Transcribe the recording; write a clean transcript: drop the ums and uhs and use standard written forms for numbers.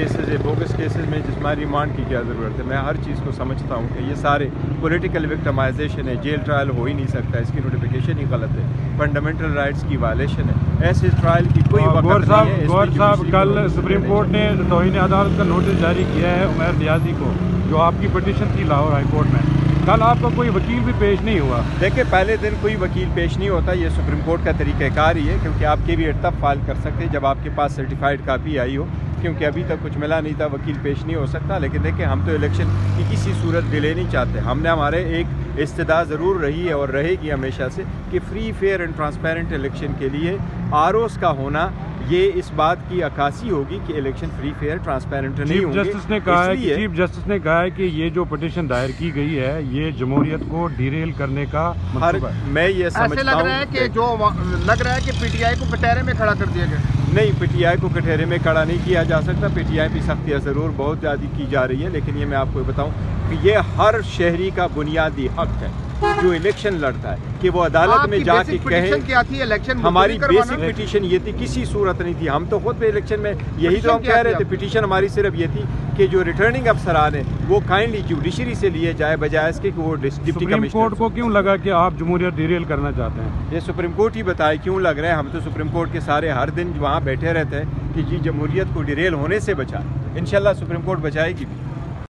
Cases है, bogus cases में जिस्मानी रिमांड की क्या ज़रूरत है। मैं हर चीज़ को समझता हूँ कि ये सारे पॉलिटिकल विक्टिमाइजेशन है, जेल ट्रायल हो ही नहीं सकता, इसकी नोटिफिकेशन ही गलत है, फंडामेंटल राइट्स की वायलेशन है। ऐसे ट्रायल की कोई वक्त नहीं है। गौर साहब, कल सुप्रीम कोर्ट ने तौहीन अदालत का नोटिस जारी किया है उमैर नियाज़ी को, जो आपकी पटिशन थी लाहौर हाई कोर्ट में। कल आपका कोई वकील भी पेश नहीं हुआ। देखिए, पहले दिन कोई वकील पेश नहीं होता, ये सुप्रीम कोर्ट का तरीक़ाकार ही है, क्योंकि आप केवीएट तब फाइल कर सकते हैं जब आपके पास सर्टिफाइड कापी आई हो, क्योंकि अभी तक कुछ मिला नहीं था, वकील पेश नहीं हो सकता। लेकिन देखिए, हम तो इलेक्शन की किसी सूरत डिले नहीं चाहते। हमने हमारे एक इस्तदा ज़रूर रही है और रहेगी हमेशा से कि free fair and transparent election के लिए आरओज़ का होना ये इस बात की अक्कासी होगी कि इलेक्शन फ्री फेयर ट्रांसपेरेंट नहीं होंगे। चीफ जस्टिस ने कहा है कि ये जो पिटीशन दायर की गई है ये जमहूरियत को डिरेल करने का मतलब है। मैं ये समझता हूँ, ऐसे लग रहा है कि जो लग रहा है कि पीटीआई को कटहरे में खड़ा कर दिया गया। नहीं, पीटीआई को कटहरे में खड़ा नहीं किया जा सकता। पीटीआई की सख्तियाँ ज़रूर बहुत ज़्यादा की जा रही है, लेकिन ये मैं आपको बताऊँ कि ये हर शहरी का बुनियादी हक है जो इलेक्शन लड़ता है कि वो अदालत में जाके कहे। क्या थी इलेक्शन? हमारी बेसिक पिटीशन ये थी, किसी सूरत नहीं थी। हम तो खुद पे इलेक्शन में यही तो हम कह रहे थे, पिटीशन हमारी सिर्फ ये थी कि जो रिटर्निंग अफसरान है वो काइंडली जुडिशरी से लिए जाए, बजाय इसके कि वो डिप्टी सुप्रीम कमिश्नर। कोर्ट को क्यों लगा कि आप जमहूरियत डिरेल करना चाहते हैं? ये सुप्रीम कोर्ट ही बताए क्यों लग रहा है। हम तो सुप्रीम कोर्ट के सारे हर दिन वहाँ बैठे रहते हैं कि जी जमहूरियत को डिरेल होने से बचाए। इंशाल्लाह सुप्रीम कोर्ट बचाएगी भी।